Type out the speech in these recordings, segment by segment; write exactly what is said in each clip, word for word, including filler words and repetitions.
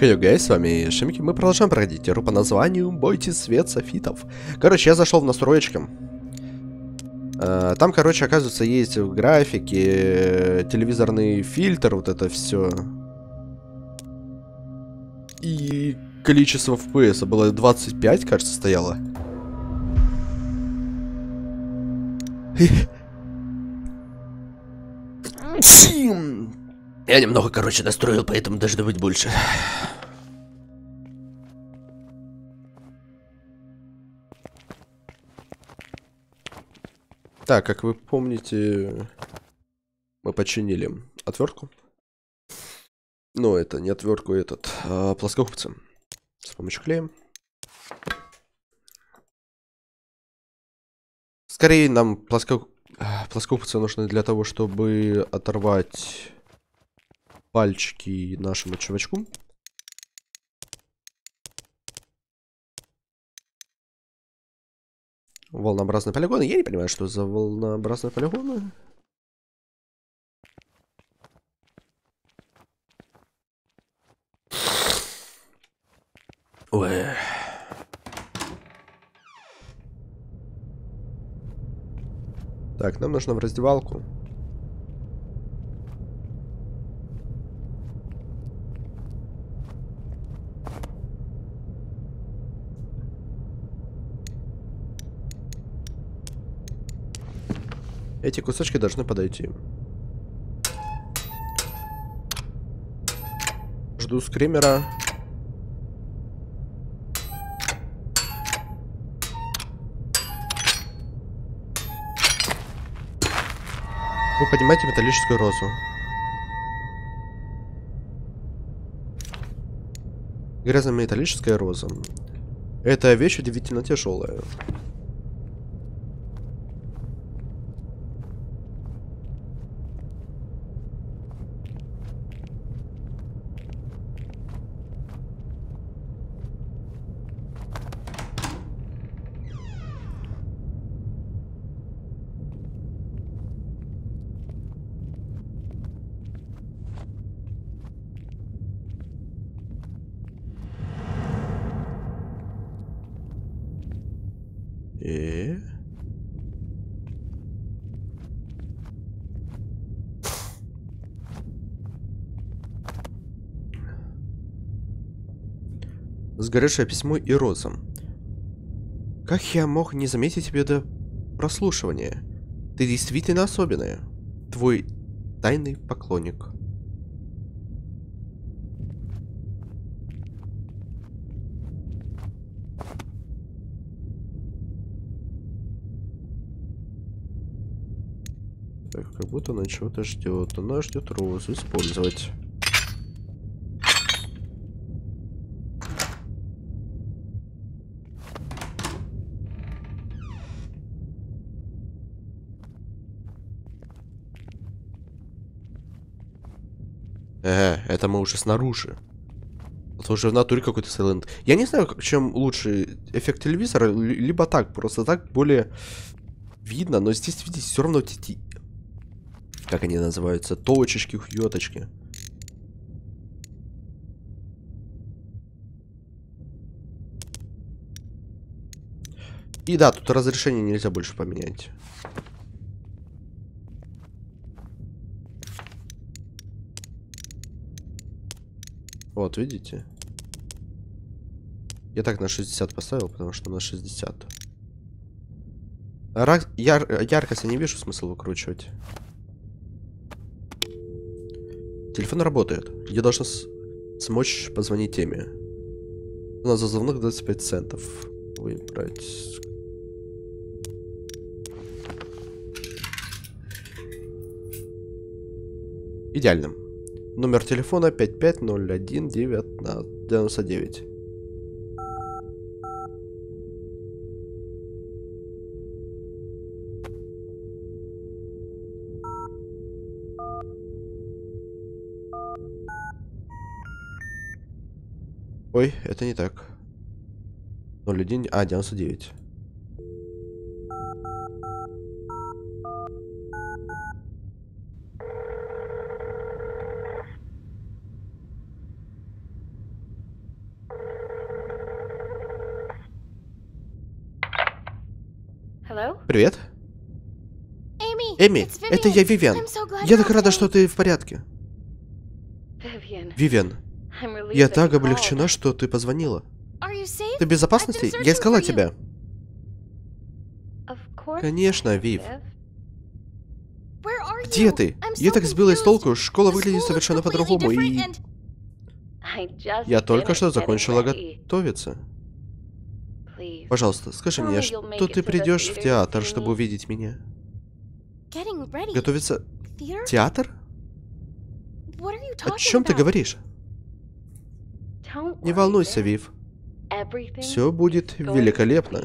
Хей, гайс, с вами Шимики. Мы продолжаем проходить игру по названию «Бойтесь свет софитов». Короче, я зашел в настройки. Там, короче, оказывается, есть в графике телевизорный фильтр, вот это все. И количество эф пи эс было двадцать пять, кажется, стояло. Я немного, короче, настроил, поэтому должно быть больше. Так, как вы помните, мы починили отвертку. Ну, это не отвертку, этот, а плоскогубцы. С помощью клея. Скорее нам плоско... плоскогубцы нужны для того, чтобы оторвать пальчики нашему чувачку. Волнообразные полигоны. Я не понимаю, что за волнообразные полигоны. Ой. Так, нам нужно в раздевалку. Эти кусочки должны подойти. Жду скримера. Вы поднимаете металлическую розу. Грязно-металлическая роза. Эта вещь удивительно тяжелая. И... Сгоревшее письмо и роза. Как я мог не заметить тебя до прослушивания? Ты действительно особенная. Твой тайный поклонник. Так, как будто она чего-то ждет. Она ждет розу использовать. Э, это мы уже снаружи. Это уже в натуре какой-то Silent. Я не знаю, чем лучше эффект телевизора, либо так, просто так более видно, но здесь, видите, все равно эти, как они называются, точечки, хуёточки. И да, тут разрешение нельзя больше поменять. Вот, видите? Я так на шестьдесят поставил, потому что на шестьдесят. Рак... Яр... Яркость я не вижу смысла выкручивать. Телефон работает. Я должен с... смочь позвонить теме. У нас за звонок двадцать пять центов. Выбрать. Идеально. Номер телефона пять пять ноль один девяносто девять. Ой, это не так. ноль один, а, девяносто девять. Привет. Эми, это я, Вивиан. Я так рада, что ты в порядке. Вивиан, я так облегчена, что ты позвонила. Ты в безопасности? Я искала тебя. Конечно, Вив. Где ты? Я так сбилась с толку, школа выглядит совершенно по-другому, и... Я только что закончила готовиться. Пожалуйста, скажи мне, что ты придешь в театр, чтобы увидеть меня? Готовиться... Театр? О чем ты говоришь? Не волнуйся, Вив. Все будет великолепно.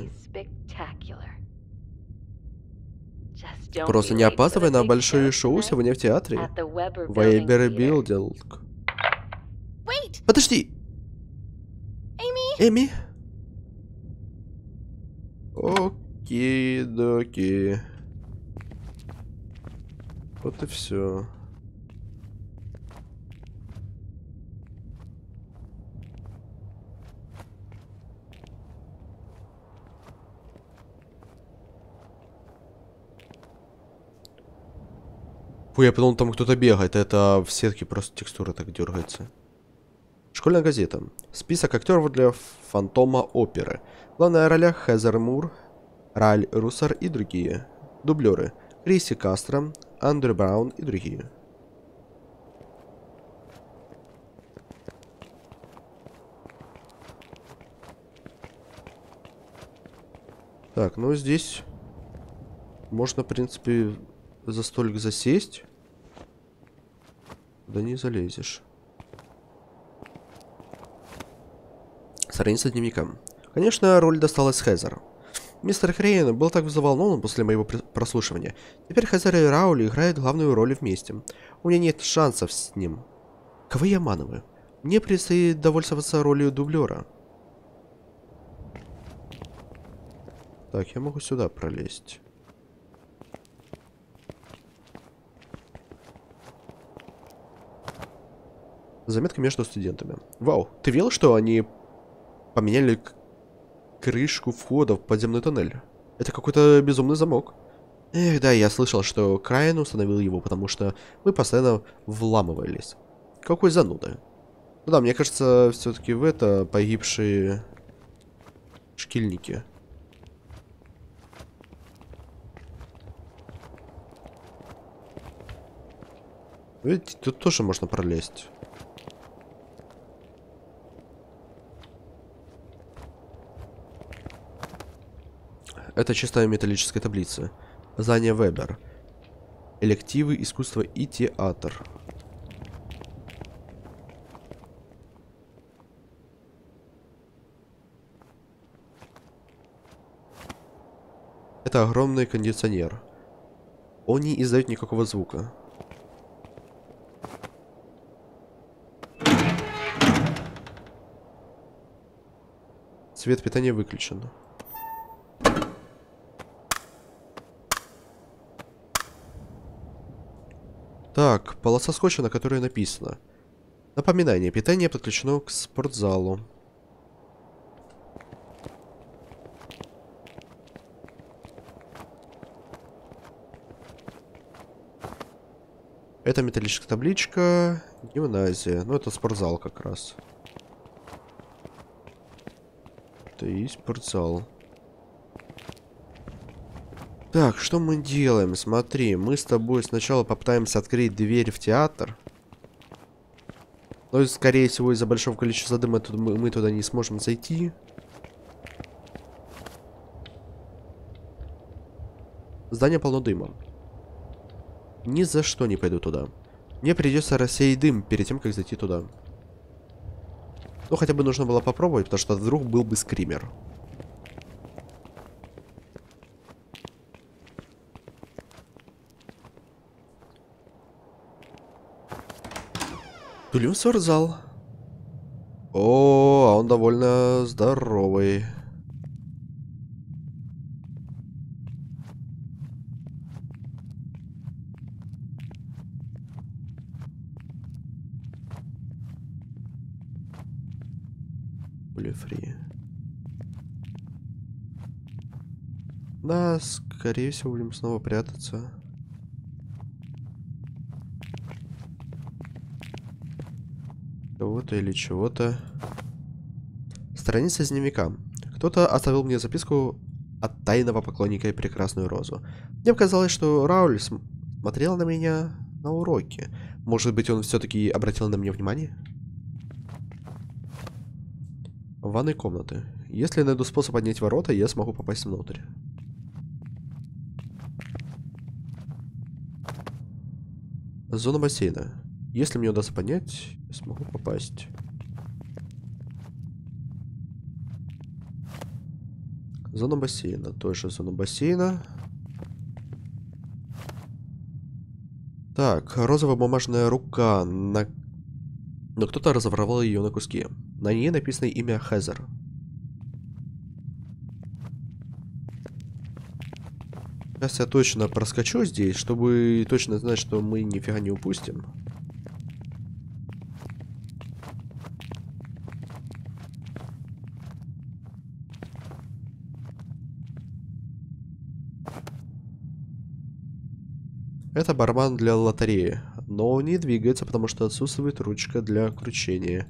Просто не опаздывай на большое шоу сегодня в театре. Вейбер Билдинг. Подожди! Эми? Оки-доки. Вот и все. Фу, я подумал, там кто-то бегает. Это в сетке просто текстура так дергается. Школьная газета. Список актеров для Фантома оперы. В главных ролях Хезер Мур, Раль Руссер и другие. Дублеры. Криси Кастро, Андрю Браун и другие. Так, ну здесь можно, в принципе, за столик засесть. Да не залезешь. Страница дневника. Конечно, роль досталась Хезеру. Мистер Крейн был так взволнован после моего прослушивания. Теперь Хезер и Рауль играют главную роль вместе. У меня нет шансов с ним. Кого я обманываю? Мне предстоит довольствоваться ролью дублера. Так, я могу сюда пролезть. Заметка между студентами. Вау, ты видел, что они поменяли крышку входа в подземный тоннель? Это какой-то безумный замок. Эх, да, я слышал, что Крайан установил его, потому что мы постоянно вламывались. Какой зануда. Ну да, мне кажется, все-таки в это погибшие шкильники. Видите, тут тоже можно пролезть. Это чистая металлическая таблица. Здание Вебер. Элективы, искусство и театр. Это огромный кондиционер. Он не издает никакого звука. Свет питания выключен. Так, полоса скотча, на которой написано. Напоминание, питание подключено к спортзалу. Это металлическая табличка. Гимназия. Ну, это спортзал как раз. Это и спортзал. Так, что мы делаем? Смотри, мы с тобой сначала попытаемся открыть дверь в театр. Но, скорее всего, из-за большого количества дыма мы туда не сможем зайти. Здание полно дыма. Ни за что не пойду туда. Мне придется рассеять дым перед тем, как зайти туда. Ну, хотя бы нужно было попробовать, потому что вдруг был бы скример. Тулим в спортзал. О, а он довольно здоровый. Фри. Да, скорее всего, будем снова прятаться. Кого-то или чего-то. Страница из дневника. Кто-то оставил мне записку от тайного поклонника и прекрасную розу. Мне показалось, что Рауль см смотрел на меня на уроке. Может быть, он все-таки обратил на меня внимание? Ванной комнаты. Если найду способ поднять ворота, я смогу попасть внутрь. Зона бассейна. Если мне удастся поднять, я смогу попасть. Зона бассейна. Тоже зона бассейна. Так, розовая бумажная рука. На... Но кто-то разорвал ее на куски. На ней написано имя Хезер. Сейчас я точно проскочу здесь, чтобы точно знать, что мы нифига не упустим. Это барабан для лотереи, но он не двигается, потому что отсутствует ручка для кручения.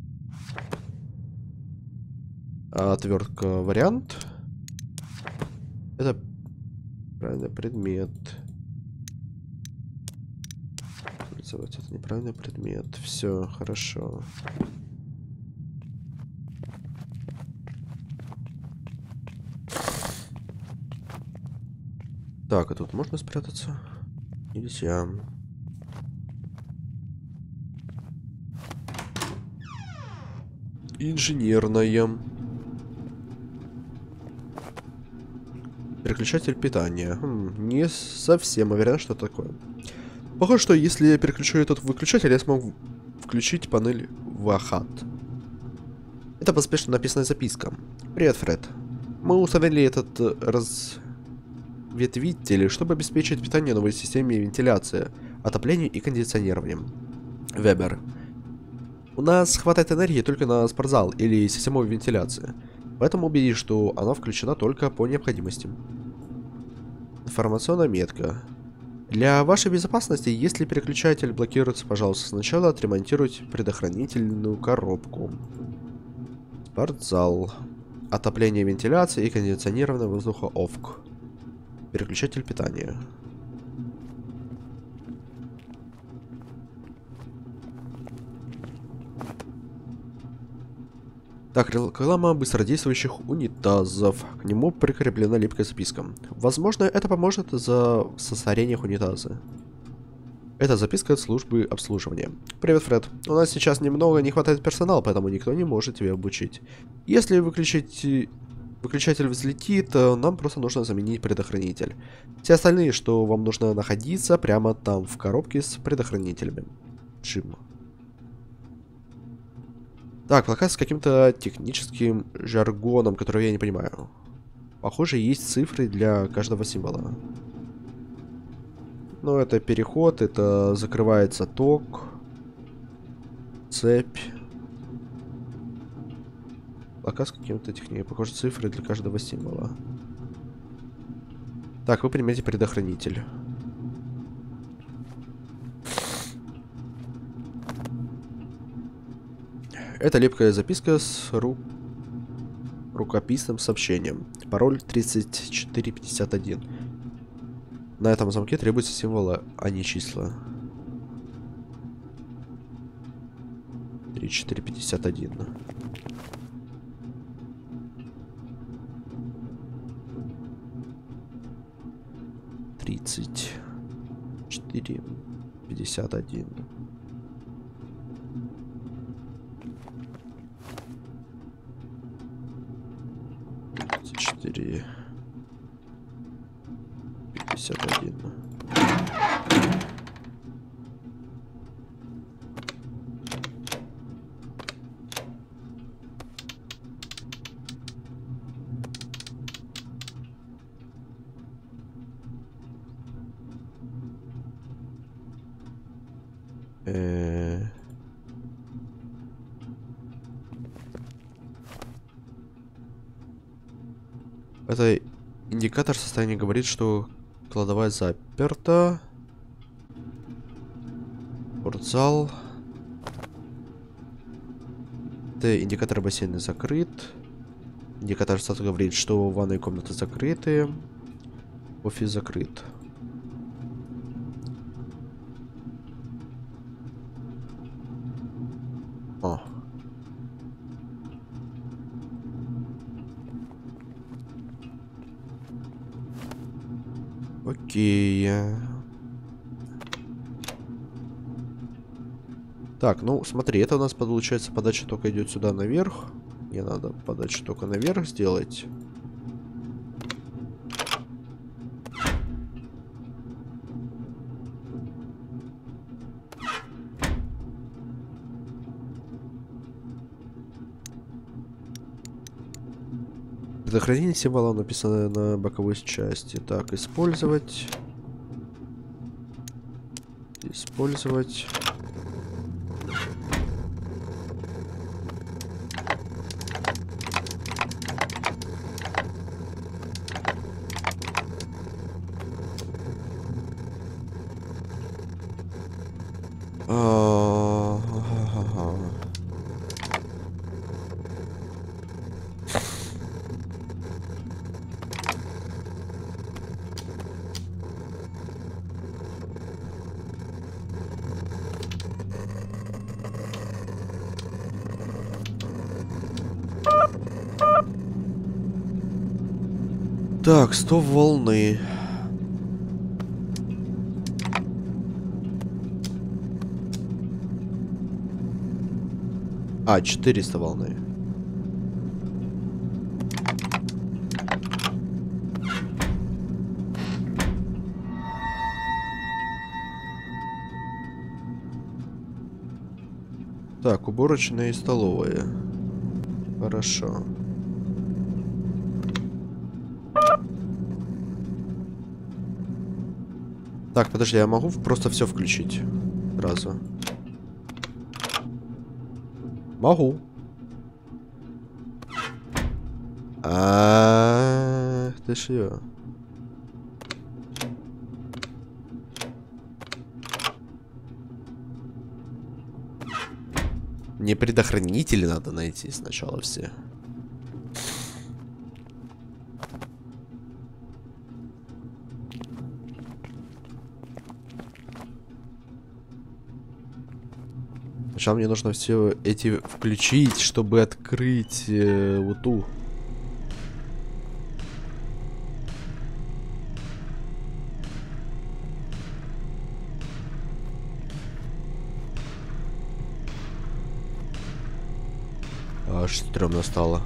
А отвертка вариант. Это правильный предмет. Это неправильный предмет. Все хорошо. Так, а тут можно спрятаться? Нельзя. Инженерная. Переключатель питания. Хм, не совсем уверен, что такое. Похоже, что если я переключу этот выключатель, я смогу включить панель Вахат. Это поспешно написанная записка. Привет, Фред. Мы установили этот разветвитель, чтобы обеспечить питание новой системе вентиляции, отоплению и кондиционированием. Вебер. У нас хватает энергии только на спортзал или систему вентиляции. Поэтому убедись, что она включена только по необходимости. Информационная метка. Для вашей безопасности, если переключатель блокируется, пожалуйста, сначала отремонтируйте предохранительную коробку. Спортзал. Отопление, вентиляция и кондиционированное воздуха ОВК. Переключатель питания. Так, реклама быстродействующих унитазов. К нему прикреплена липкая записка. Возможно, это поможет за состарениях унитаза. Это записка от службы обслуживания. Привет, Фред. У нас сейчас немного не хватает персонала, поэтому никто не может тебя обучить. Если выключить... выключатель взлетит, нам просто нужно заменить предохранитель. Все остальные, что вам нужно находиться прямо там, в коробке с предохранителями. Джим. Так, плакат с каким-то техническим жаргоном, который я не понимаю. Похоже, есть цифры для каждого символа. Ну, это переход, это закрывается ток, цепь. Плакат с каким-то техникой. Похоже, цифры для каждого символа. Так, вы примете предохранитель. Это липкая записка с ру... рукописным сообщением. Пароль тридцать четыре пятьдесят один. На этом замке требуются символы, а не числа. тридцать четыре пятьдесят один. тридцать четыре пятьдесят один. четыре пятьдесят один. Э Это Индикатор состояния говорит, что кладовая заперта. Спортзал. Т. Индикатор бассейна закрыт. Индикатор статуса говорит, что ванные комнаты закрыты. Офис закрыт. О. Окей. Так, ну смотри, это у нас получается подача только идет сюда наверх. Мне надо подачу только наверх сделать. Предохранение символов написано на боковой части. Так, использовать. Использовать. Так, сто волны. А, четыреста волны. Так, уборочная и столовая. Хорошо. Так, подожди, я могу просто все включить сразу? Могу. А, ты шо? Мне предохранители надо найти сначала все. Сначала мне нужно все эти включить, чтобы открыть э, вот ту. Аж стрёмно стало.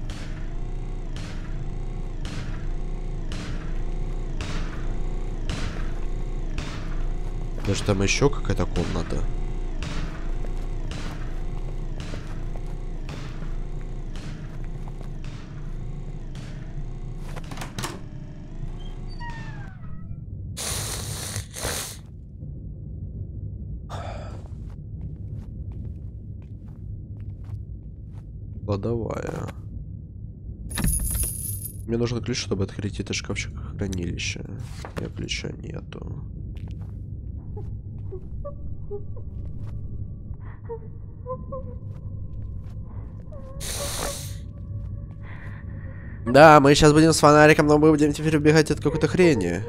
Даже там еще какая-то комната. Кладовая. Мне нужен ключ, чтобы открыть это шкафчик хранилища. У меня ключа нету. Да, мы сейчас будем с фонариком, но мы будем теперь убегать от какой-то хрени.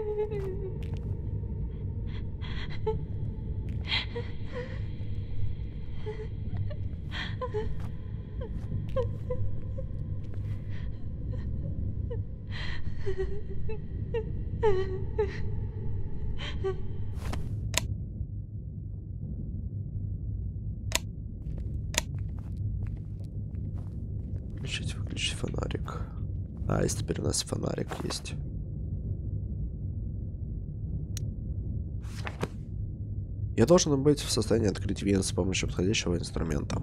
Включить, выключить фонарик. А, есть теперь у нас фонарик есть. Я должен быть в состоянии открыть вен с помощью подходящего инструмента.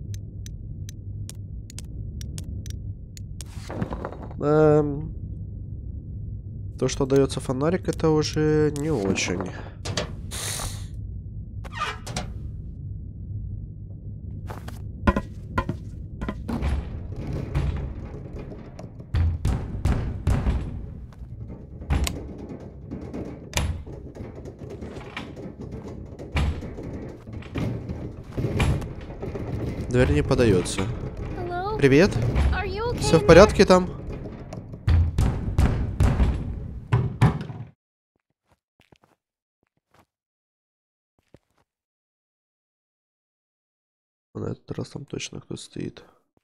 Эм... То, что дается фонарик, это уже не очень. Дверь не подается. Hello? Привет. Are you okay? Все в порядке там? На этот раз там точно кто стоит.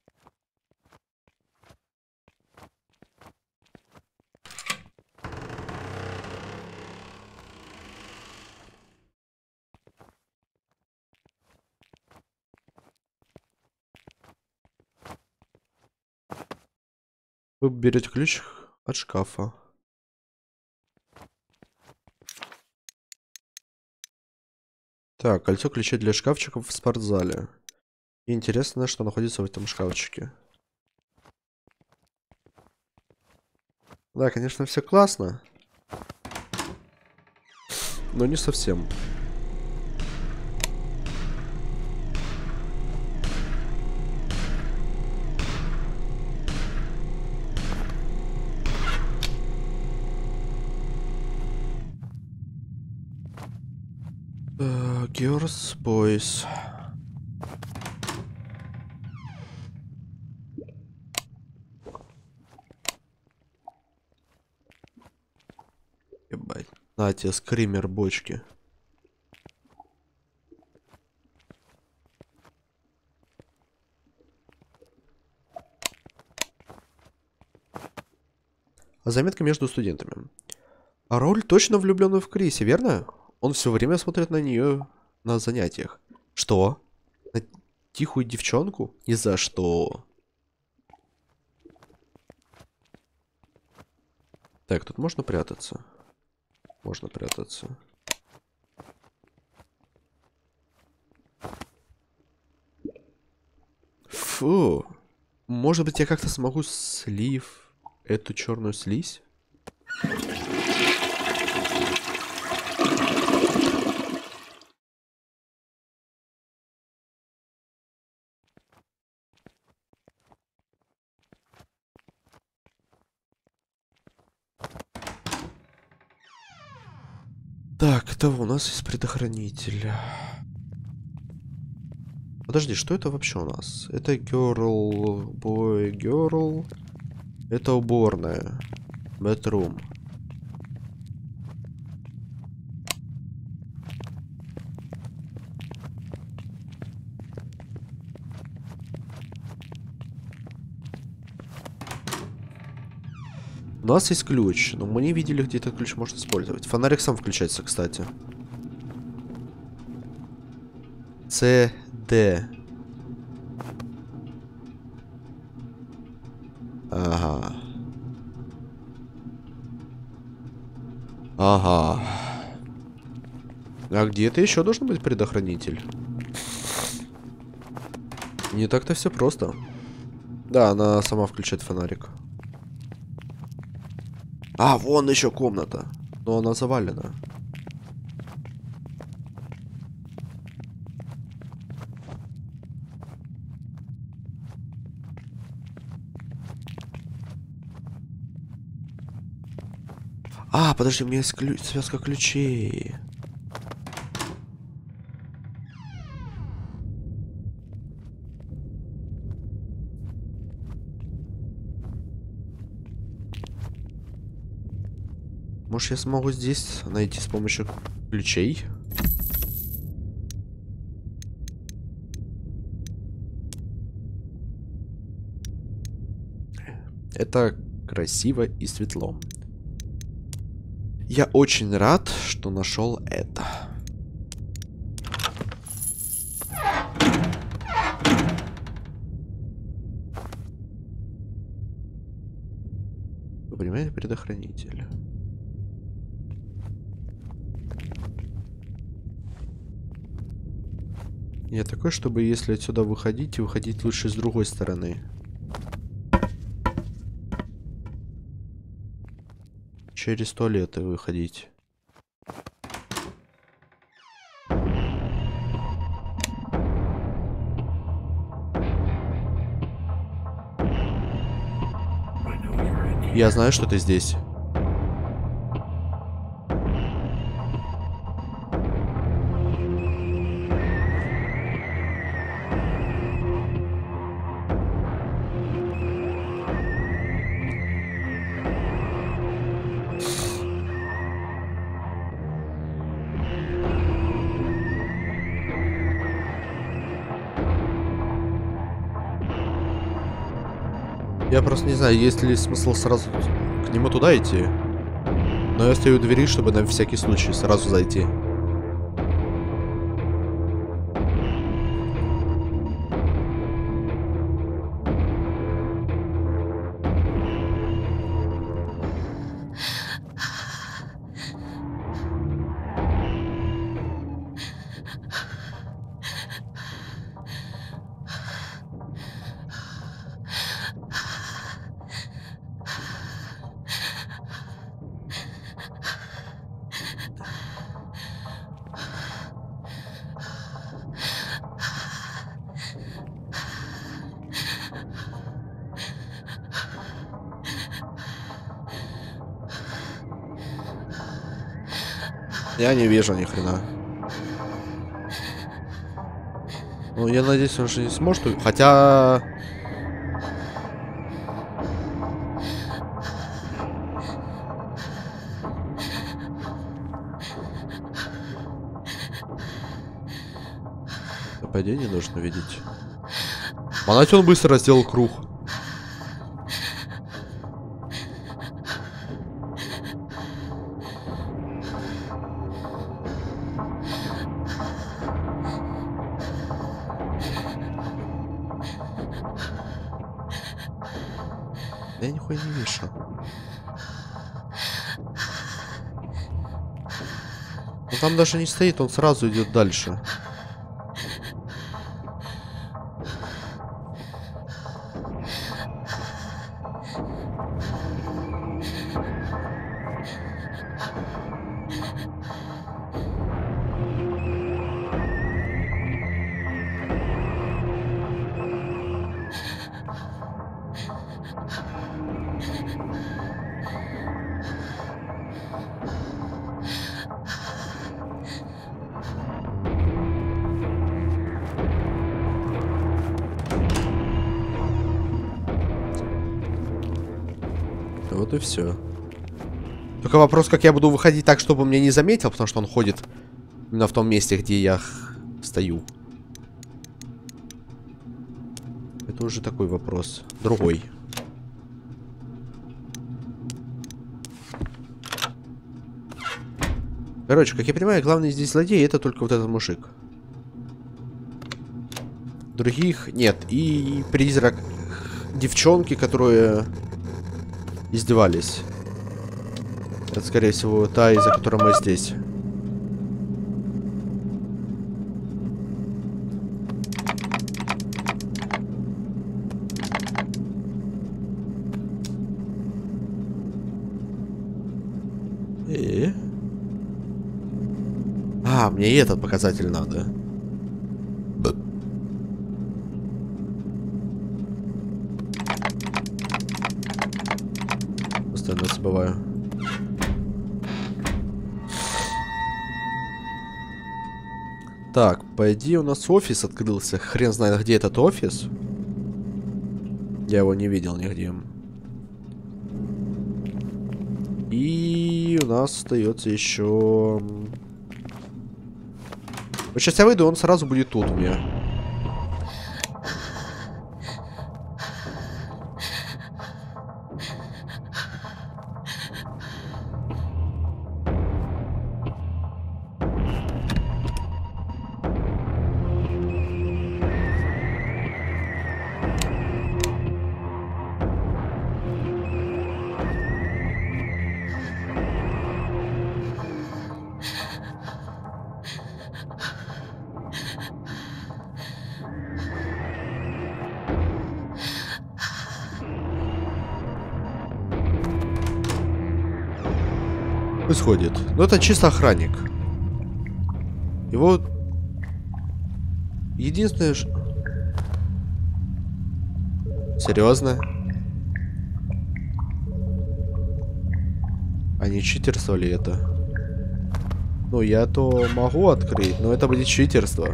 Вы берете ключ от шкафа. Так, кольцо ключей для шкафчиков в спортзале. И интересно, что находится в этом шкафчике. Да, конечно, все классно. Но не совсем. Uh, girls, boys. Ебать. На тебе скример бочки. А заметка между студентами. А Рауль точно влюблен в Криси, верно? Он все время смотрит на нее на занятиях. Что? На тихую девчонку? Ни за что. Так, тут можно прятаться? Можно прятаться. Фу. Может быть, я как-то смогу слив эту черную слизь? Так, это у нас есть предохранитель. Подожди, что это вообще у нас? Это girl, boy, girl. Это уборная. Bedroom. У нас есть ключ, но мы не видели, где этот ключ можно использовать. Фонарик сам включается, кстати. С, Д. Ага. Ага. А где-то еще должен быть предохранитель. Не так-то все просто. Да, она сама включает фонарик. А, вон еще комната. Но она завалена. А, подожди, у меня есть ключ, связка ключей. Может, я смогу здесь найти с помощью ключей? Это красиво и светло. Я очень рад, что нашел это. Вы понимаете, предохранитель. Я такой, чтобы если отсюда выходить, и выходить лучше с другой стороны. Через туалеты выходить. Я знаю, что ты здесь. Я просто не знаю, есть ли смысл сразу к нему туда идти. Но я стою у двери, чтобы на всякий случай сразу зайти. Я не вижу ни хрена. Ну, я надеюсь, он же не сможет... у- Хотя... Нападение нужно видеть. Монать он быстро сделал круг. Я нихуя не вижу. Он там даже не стоит, он сразу идет дальше. Вот и все. Только вопрос, как я буду выходить так, чтобы он меня не заметил, потому что он ходит именно в том месте, где я стою. Это уже такой вопрос. Другой. Короче, как я понимаю, главный здесь злодей — это только вот этот мужик. Других нет. И призрак девчонки, которые издевались. Это, скорее всего, та, из-за которой мы здесь. И... А, мне и этот показатель надо. Б. Постоянно забываю. Так, по идее у нас офис открылся. Хрен знает, где этот офис. Я его не видел нигде. И у нас остается еще... Вот сейчас я выйду, он сразу будет тут у меня. Происходит. Но это чисто охранник. Его... Единственное... Ш... Серьезно? Они читерствовали это? Ну, я то могу открыть, но это будет читерство.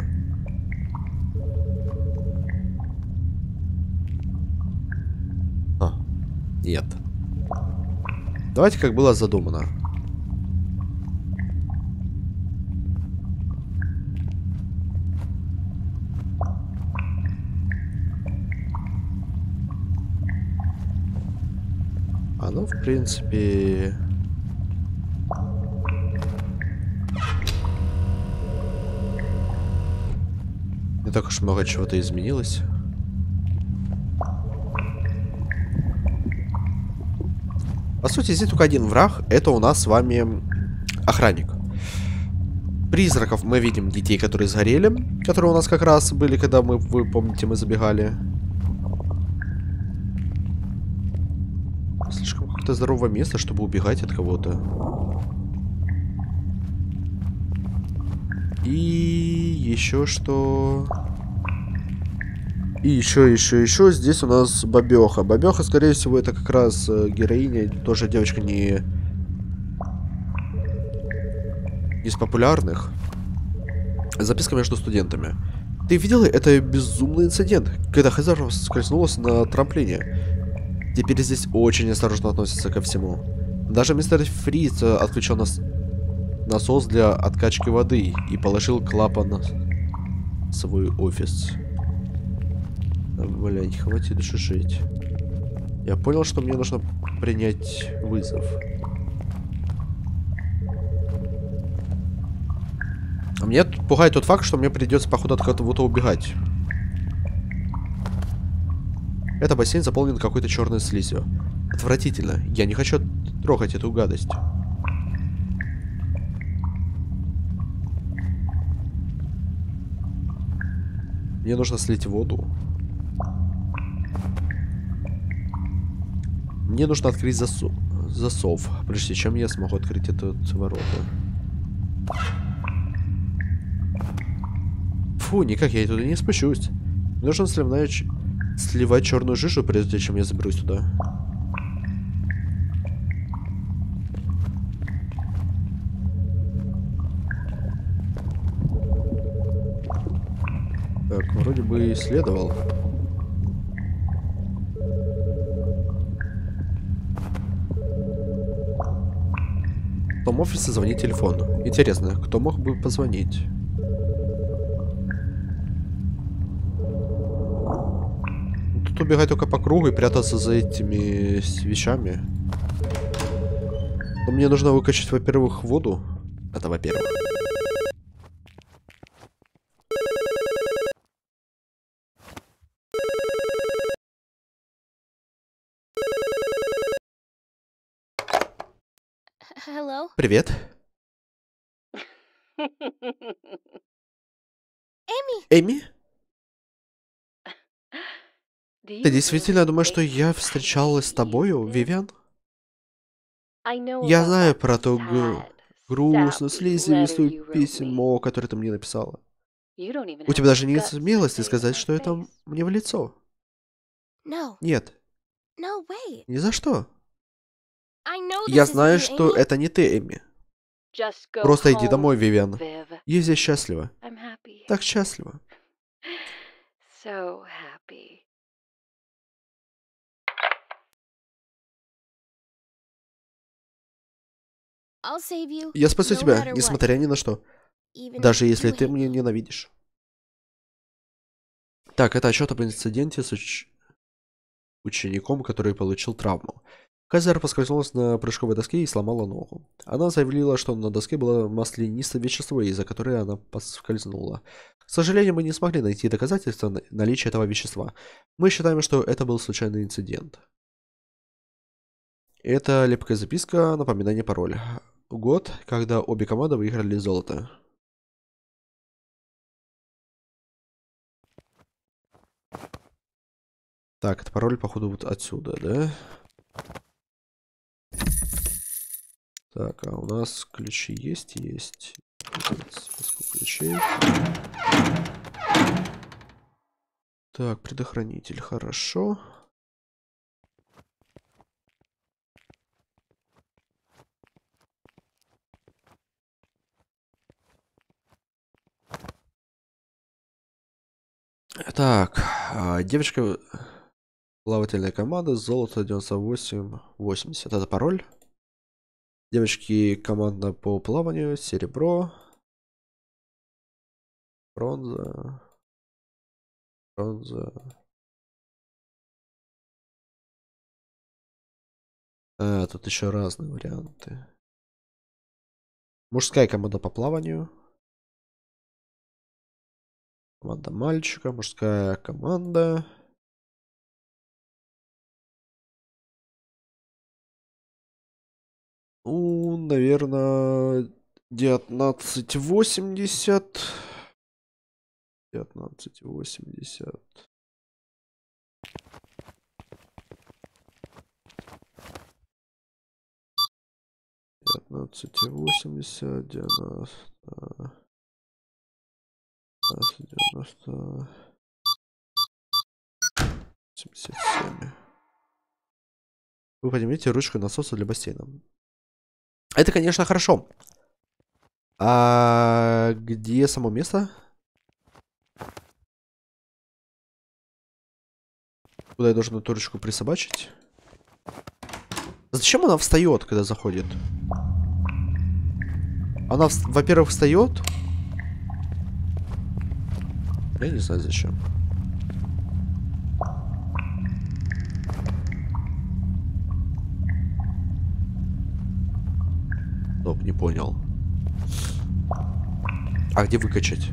А, нет. Давайте, как было задумано. Оно, в принципе... Не так уж много чего-то изменилось. По сути, здесь только один враг. Это у нас с вами охранник. Призраков мы видим, детей, которые сгорели. Которые у нас как раз были, когда мы, вы помните, мы забегали. Слишком как-то здоровое место, чтобы убегать от кого-то. И еще что... И еще, еще, еще здесь у нас Бабеха. Бабеха, скорее всего, это как раз героиня, тоже девочка не... из популярных. Записка между студентами. Ты видела? Это безумный инцидент, когда Хазарова скользнулась на трамплине. Теперь здесь очень осторожно относятся ко всему. Даже мистер Фриц отключил нас... насос для откачки воды и положил клапан на свой офис. Да, блядь, хватит же жить. Я понял, что мне нужно принять вызов. А меня пугает тот факт, что мне придется, походу, от кого-то убегать. Это бассейн заполнен какой-то черной слизью. Отвратительно. Я не хочу трогать эту гадость. Мне нужно слить воду. Мне нужно открыть засов, засов, прежде чем я смогу открыть этот ворота. Фу, никак я туда не спущусь. Мне нужно сливная, сливать черную жижу, прежде чем я заберусь туда. Так, вроде бы исследовал. В том офисе звонит телефон. Интересно, кто мог бы позвонить? Тут убегать только по кругу и прятаться за этими вещами. Но мне нужно выкачать, во-первых, воду. Это во-первых. Hello? Привет. Эми! Эми? Do Ты you действительно really думаешь, что think я I встречалась с тобою, believe this? Вивиан? I know Я about знаю that про то г- sad, грустную, sappy letter слезивую you wrote me. письмо, которое ты мне написала. You don't even У have тебя the даже нет guts to смелости say it in сказать, my что это face. мне в лицо. No, Нет, no, wait. ни за что. I know Я this isn't знаю, you, что Amy. это не ты, Эми. Just go Просто иди домой, home, Вивиан. Viv. Я здесь счастлива. I'm happy. Так счастлива. So happy. I'll save you. Я спасу no тебя, matter what, несмотря ни на что. even Даже if I если do ты hate меня you. ненавидишь. Так, это отчет об инциденте с уч- учеником, который получил травму. Казер поскользнулась на прыжковой доске и сломала ногу. Она заявила, что на доске было маслянистое вещество, из-за которой она поскользнула. К сожалению, мы не смогли найти доказательства на- наличия этого вещества. Мы считаем, что это был случайный инцидент. Это лепкая записка, напоминание пароля. Год, когда обе команды выиграли золото. Так, это пароль, походу, вот отсюда, да? Так, а у нас ключи есть? Есть. Список ключей. Так, предохранитель, хорошо. Так, а, девочка, плавательная команда, золото девяносто восемь восемьдесят. Это пароль. Девочки, команда по плаванию, серебро, бронза, бронза. А, тут еще разные варианты. Мужская команда по плаванию. Команда мальчика, мужская команда. Ну, наверное, девятнадцать восемьдесят. девятнадцать восемьдесят. девятнадцать восемьдесят, девяносто. девяносто. семьдесят семь. Вы поднимите ручку насоса для бассейна. Это, конечно, хорошо. А где само место? Куда я должен эту ручку присобачить? Зачем она встает, когда заходит? Она, во-первых, встает. Я не знаю, зачем. Стоп, не понял. А где выкачать?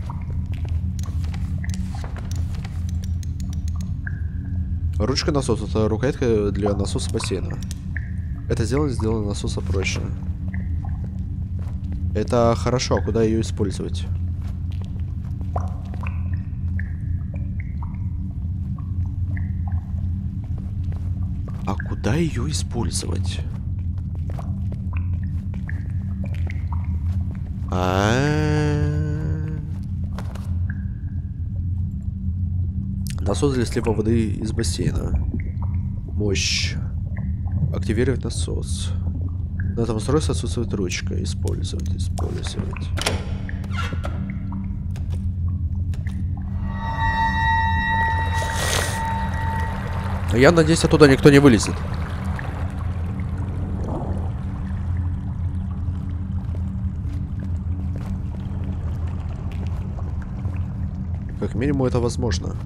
Ручка насоса. Это рукоятка для насоса бассейна. Это сделано, сделано насоса проще. Это хорошо, а куда ее использовать? А куда ее использовать? А-а-а. Насос для слива воды из бассейна. Мощь. Активировать насос. На этом устройстве отсутствует ручка. Использовать, использовать. Я надеюсь, оттуда никто не вылезет. Как минимум это возможно.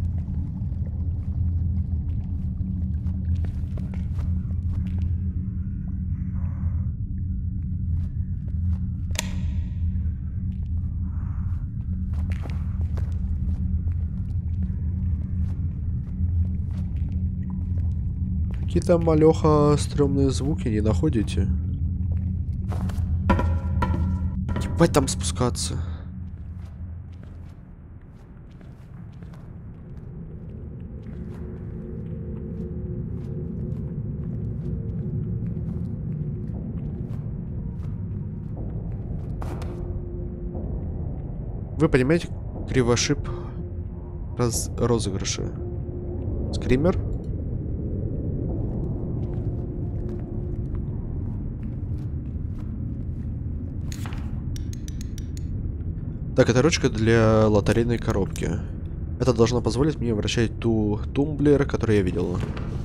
Какие-то, малёха, стрёмные звуки не находите? Ебать там спускаться. Вы понимаете кривошип раз розыгрыша? Скример? Так, это ручка для лотерейной коробки. Это должно позволить мне вращать ту тумблер, который я видел.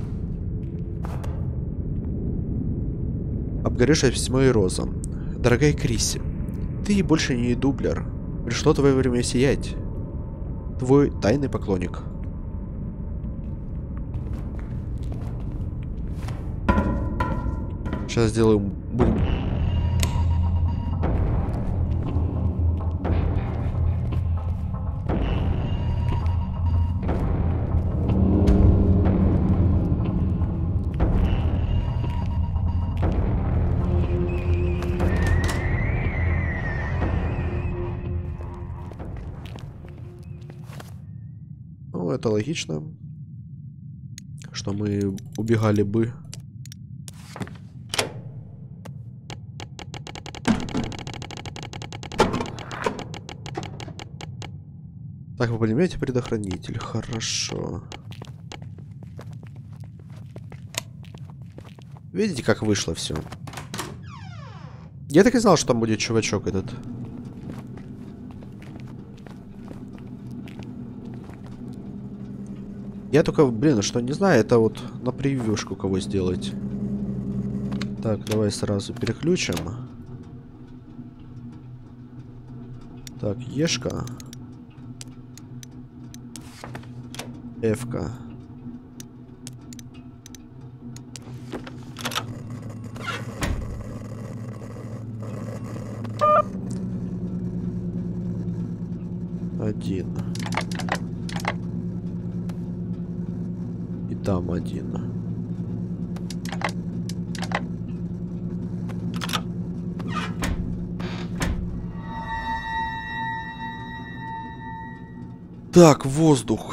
Обгоревшее письмо и роза. Дорогая Крисси, ты больше не дублер. Пришло твое время сиять. Твой тайный поклонник. Сейчас сделаем бум. Ну, это логично, что мы убегали бы. Так, вы понимаете, предохранитель. Хорошо. Видите, как вышло все? Я так и знал, что там будет чувачок этот. Я только, блин, что не знаю, это вот на превьюшку кого сделать. Так, давай сразу переключим. Так, Ешка. Эвка. Там один. Так, воздух.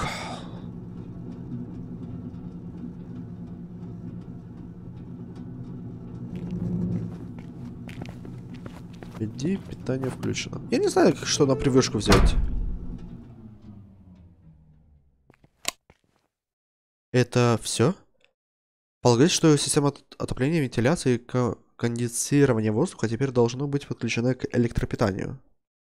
Иди, питание включено. Я не знаю, что на привычку взять. Это все? Полагаю, что система от- отопления, вентиляции и ко- конденсирования воздуха теперь должно быть подключена к электропитанию.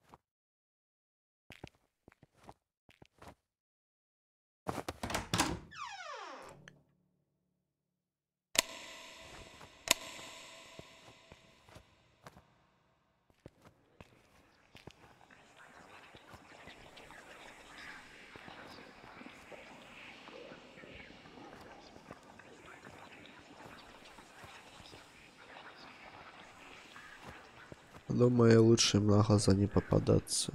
Думаю, лучше им на глаза не попадаться.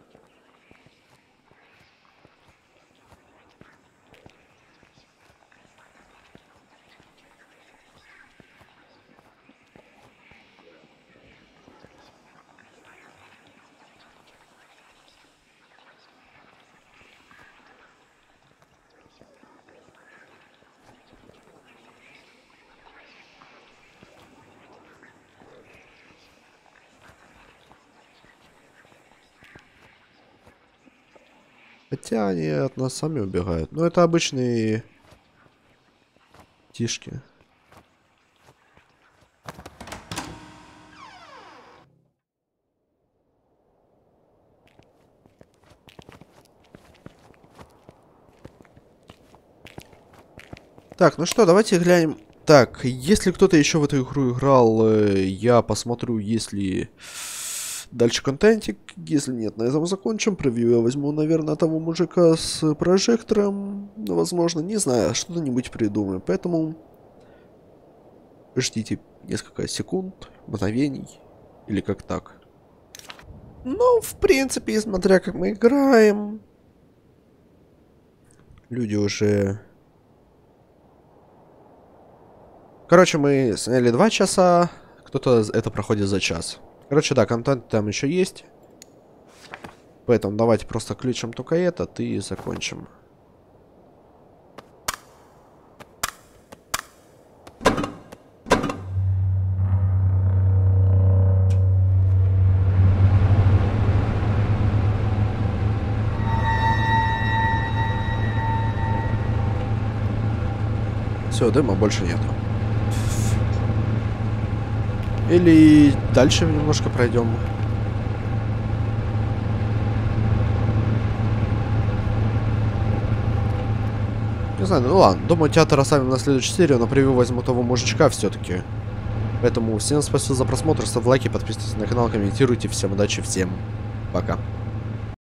Хотя они от нас сами убегают. Но это обычные тишки. Так, ну что, давайте глянем. Так, если кто-то еще в эту игру играл, э, я посмотрю, если дальше контентик. Если нет, на этом закончим. Превью я возьму, наверное, того мужика с прожектором. Ну, возможно, не знаю, что-нибудь придумаю. Поэтому ждите несколько секунд, мгновений. Или как так. Ну, в принципе, смотря как мы играем. Люди уже... Короче, мы сняли два часа, кто-то это проходит за час. Короче, да, контент там еще есть. Поэтому давайте просто включим только этот и закончим. Все, дыма больше нету. Или дальше немножко пройдем. Не знаю, ну ладно. Думаю, театр оставим на следующую серию, но превью возьму того мужичка все-таки. Поэтому всем спасибо за просмотр, ставьте лайки, подписывайтесь на канал, комментируйте. Всем удачи, всем пока.